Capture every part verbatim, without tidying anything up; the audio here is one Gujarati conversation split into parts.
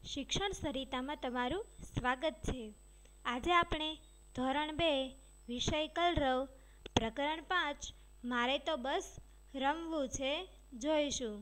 શિક્ષણ સરિતામાં તમારું સ્વાગત છે. આજે આપણે ધોરણ બે વિષય કલરવ પ્રકરણ પાંચ મારે તો બસ રમવું છે જોઈશું.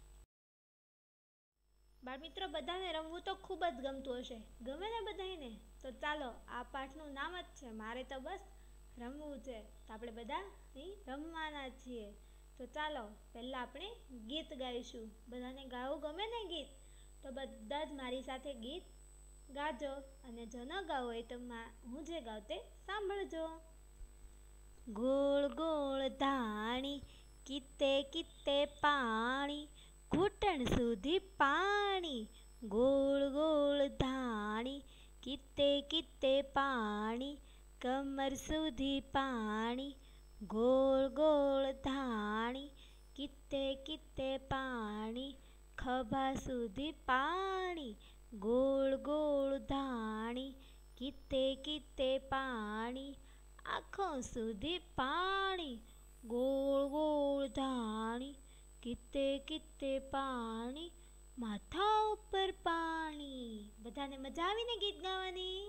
બાળમિત્રો, બધાને રમવું તો ખૂબ જ ગમતું હશે, ગમે ને બધાને? તો ચાલો, આ પાઠનું નામ જ છે મારે તો બસ રમવું છે. તો આપણે બધા અહીં રમવાના છીએ. તો ચાલો પહેલાં આપણે ગીત ગાઈશું. બધાને ગાવું ગમે ને ગીત? તો બધા જ મારી સાથે ગીત ગાજો, અને જો ન ગાવું હોય તો હું જે ગાઉં તે સાંભળજો. ગોળ ગોળ ધાણી, કિતે કિતે પાણી, ઘૂંટણ સુધી પાણી. ગોળ ગોળ ધાણી, કિતે કિતે પાણી, કમર સુધી પાણી. ગોળ ગોળ ધાણી, કિતે કિતે પાણી, ખભા સુધી પાણી. ગોળ ગોળ ધાણી, કિતે કિતે પાણી, આંખો સુધી પાણી. ગોળ ગોળ ધાણી, કિતે કિતે પાણી, માથા ઉપર પાણી. બધાને મજા આવીને ગીત ગાવાની?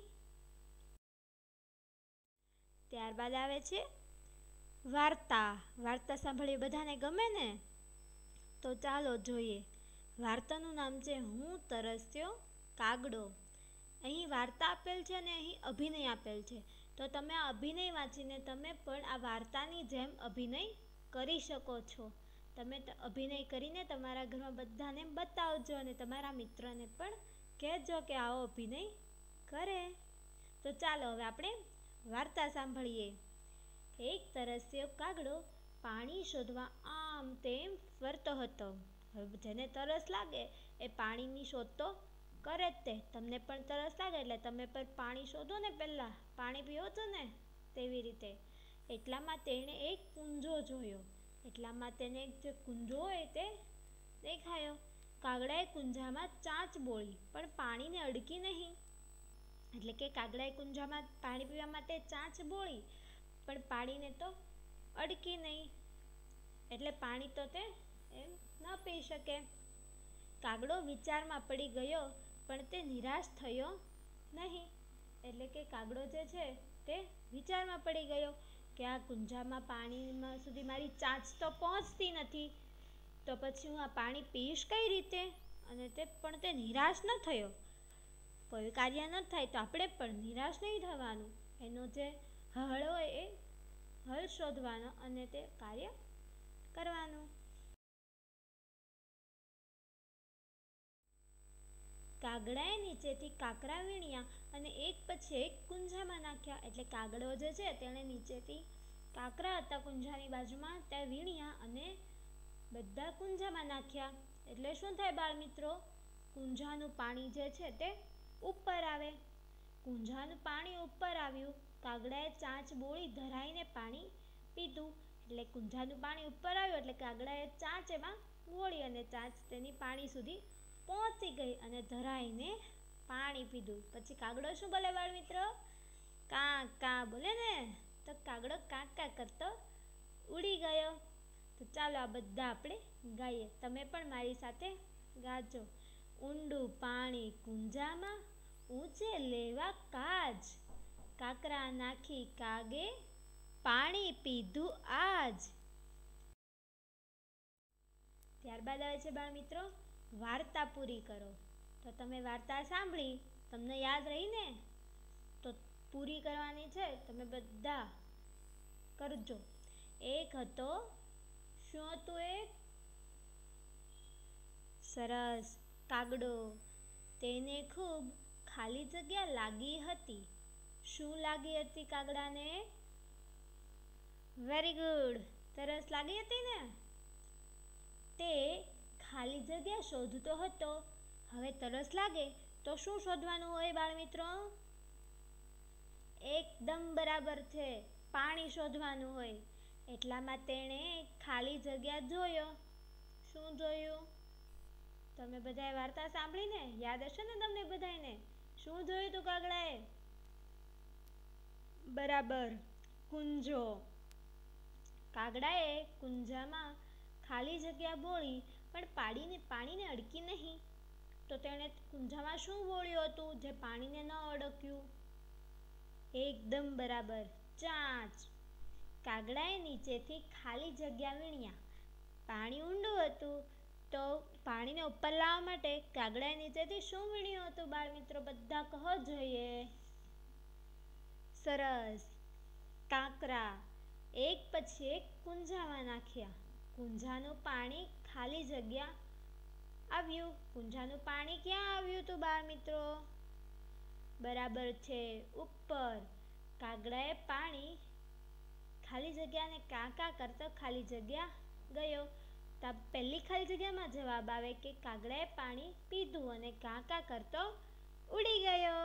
ત્યારબાદ આવે છે વાર્તા. વાર્તા સાંભળવી બધાને ગમે ને? તો ચાલો જોઈએ. વાર્તાનું નામ છે હું તરસ્યો કાગડો. અહીં વાર્તા આપેલ છે અને અહીં અભિનય આપેલ છે. તો તમે આ અભિનય વાંચીને તમે પણ આ વાર્તાની જેમ અભિનય કરી શકો છો. તમે અભિનય કરીને તમારા ઘરમાં બધાને બતાવજો અને તમારા મિત્રને પણ કહેજો કે આવો અભિનય કરે. તો ચાલો હવે આપણે વાર્તા સાંભળીએ. એક તરસ્યો કાગડો પાણી શોધવા આમ તેમ ફરતો હતો. હવે જેને તરસ લાગે એ પાણીની શોધ તો કરે જ તે. તમને પણ તરસ લાગે એટલે તમે પણ પાણી શોધો ને, પહેલાં પાણી પીવો છો ને, તેવી રીતે. એટલામાં તેણે એક કુંજો જોયો. એટલામાં તેને જે કુંજો હોય તે દેખાયો. કાગડાએ કુંજામાં ચાંચ બોળી પણ પાણીને અડકી નહીં. એટલે કે કાગડાએ કુંજામાં પાણી પીવા માટે ચાંચ બોળી પણ પાણીને તો અડકી નહીં. એટલે પાણી તો તે એમ ન પી શકે. કાગડો વિચારમાં પડી ગયો પણ તે નિરાશ થયો નહીં. એટલે કે કાગડો જે છે તે વિચારમાં પડી ગયો કે આ કુંજામાં પાણીમાં સુધી મારી ચાંચ તો પહોંચતી નથી, તો પછી હું આ પાણી પીશ કઈ રીતે? અને તે પણ તે નિરાશ ન થયો. કોઈ કાર્ય ન થાય તો આપણે પણ નિરાશ નહીં થવાનું. એનો જે હળ હોય એ હલ શોધવાનો અને તે કાર્ય કરવાનું. કાગડાએ નીચેથી કાંકરા વીણ્યા અને એક પછી એક કુંજામાં નાખ્યા. એટલે કાગડો જે છે તેણે નીચેથી કાંકરા હતા કુંજાની બાજુમાં, ત્યાં વીણ્યા અને બધા કુંજામાં નાખ્યા. એટલે શું થાય બાળમિત્રો? કુંજાનું પાણી જે છે તે ઉપર આવે. કુંજાનું પાણી ઉપર આવ્યું. કાગડાએ ચાંચ બોળી ધરાઈને પાણી પીધું. એટલે કુંજાનું પાણી ઉપર આવ્યું એટલે કાગડાએ ચાંચ એમાં બોળી અને ચાંચ તેની પાણી સુધી પહોંચી ગઈ અને ધરાઈને પાણી પીધું. પછી કાગડો શું બોલે બાળમિત્રો? કાં કાં બોલે ને? તો કાગડો કાં કાં કરતો ઉડી ગયો. તો ચાલો આ બધા આપણે ગાઈએ. તમે પણ મારી સાથે ગાજો. ઊંડું પાણી કુંજામાં, ઊંચે લેવા કાજ. કાંકરા નાખી કાગે, પાણી પીધું આજ. ત્યારબાદ આવે છે બાળમિત્રો વાર્તા પૂરી કરો. તો તમે વાર્તા સાંભળી, તમને યાદ રહી ને? તો પૂરી કરવાની છે. તમે બધા કરજો. એક હતો, શું હતું? એક સરસ કાગડો. તેને ખૂબ ખાલી જગ્યા લાગી હતી. શું લાગી હતી કાગડાને? વેરી ગુડ, તરસ લાગી હતી ને? તે ખાલી જગ્યા શોધતો હતો. હવે તરસ લાગે તો શું શોધવાનું હોય બાળમિત્રો? એકદમ બરાબર છે, પાણી શોધવાનું હોય. એટલામાં તેણે ખાલી જગ્યા જોયો. શું જોયું? તમે બધાએ વાર્તા સાંભળીને યાદ હશે ને તમને બધાને? શું જોયું તું કાગડાએ? બરાબર, કુંજો. કાગડાએ કુંજામાં ખાલી જગ્યા બોળી પણ પાડીને પાણીને અડકી નહીં. તો તેણે કુંજામાં શું બોળ્યું હતું જે પાણીને ન અડક્યું? એકદમ બરાબર, ચાંચ. કાગડાએ નીચેથી ખાલી જગ્યા વીણ્યા. પાણી ઊંડું હતું તો પાણીને ઉપર લાવવા માટે કાગડાએ નીચેથી શું વીણ્યું હતું બાળમિત્રો? બધા કહો જોઈએ. સરસ, કાંકરા. એક પછી એક કુંજામાં નાખ્યા. કુંજાનું પાણી ખાલી જગ્યા આવ્યું. કુંજાનું પાણી ક્યાં આવ્યું હતું બાળમિત્રો? બરાબર છે, ઉપર. કાગડાએ પાણી ખાલી જગ્યાને કાં કાં કરતો ખાલી જગ્યા ગયો. તો પહેલી ખાલી જગ્યામાં જવાબ આવે કે કાગડાએ પાણી પીધું અને કાં કાં કરતો ઉડી ગયો.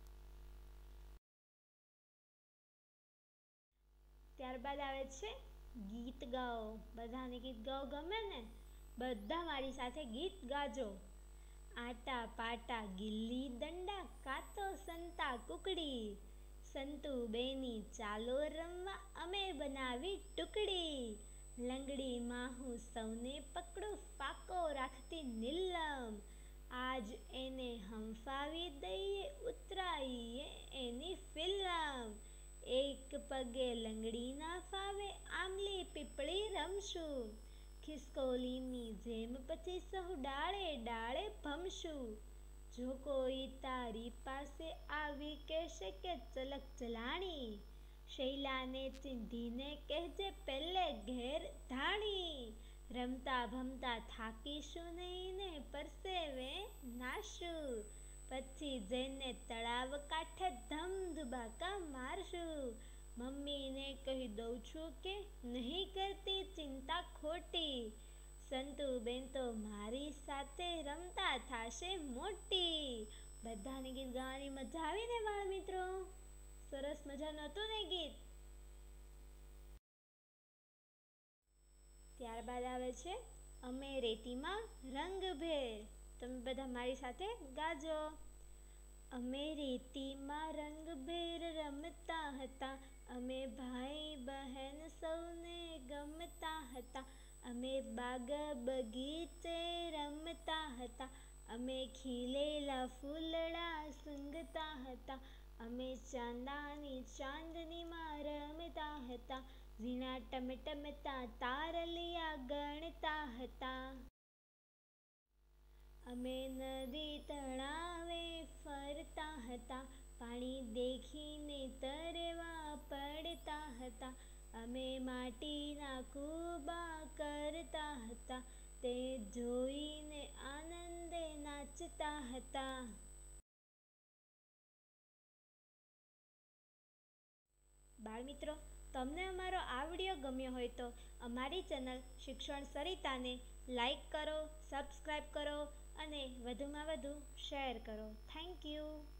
ત્યારબાદ આવે છે ગીત ગાઓ. બધાને ગીત ગાઓ ગમે ને? બધા મારી સાથે ગીત ગાજો. આટા પાટા ગિલ્લી દંડા કાતો સંતા કુકડી, સંતુ બેની ચાલો રમવા અમે બનાવી ટુકડી, લંગડી માહું સૌને પકડું ફાકો રાખતી નીલમ, આજ એને હંફાવી દઈએ ઉતરાઈએ એની ફિલ્મ, એક પગે લંગડી ના ફાવે આમલી પીપળી રમશું, ખિસકોલીની જેમ પછી સહુ ડાળે ડાળે ભમશું, જો કોઈ તારી પાસે આવી કહેશે કે ચલક ચલાણી, શૈલાને ચીંધીને કહેજે પેલે ઘેર ધાણી, રમતા ભમતા થાકીશું નહીં ને પરસેવે નાશું, પછી જઈને તળાવ કાંઠે ધમધબાકા મારશું, મમ્મીને કહી દઉં છું કે નહીં કરતી ચિંતા ખોટી, સંતુબેન તો મારી સાથે રમતા થાશે મોટી. બધાને ગીત ગાવાની મજા આવી ને બાળ મિત્રો? સરસ મજાનું હતું ને ગીત? ત્યારબાદ આવે છે અમે રેતીમાં રંગભેર. તમે બધા મારી સાથે ગાજો. અમે રેતીમાં રંગભેર રમતા હતા, અમે ભાઈ બહેન સૌને ગમતા હતા, અમે બાગ બગીચે રમતા હતા, અમે ખીલેલા ફૂલડા સૂંઘતા હતા, અમે ચાંદાની ચાંદનીમાં રમતા હતા, ઝીણા ટમટમતા તારલિયા ગણતા હતા, અમે નદી તળાવે ફરતા હતા, પાણી દેખીને તરવા પડતા હતા, અમે માટીના કૂબા કરતા હતા, તે જોઈને આનંદે નાચતા હતા. બાળમિત્રો, તમને અમારો આ વિડીયો ગમ્યો હોય તો અમારી ચેનલ શિક્ષણ સરિતાને લાઈક કરો, સબસ્ક્રાઈબ કરો અને વધુમાં વધુ શેર કરો. Thank you.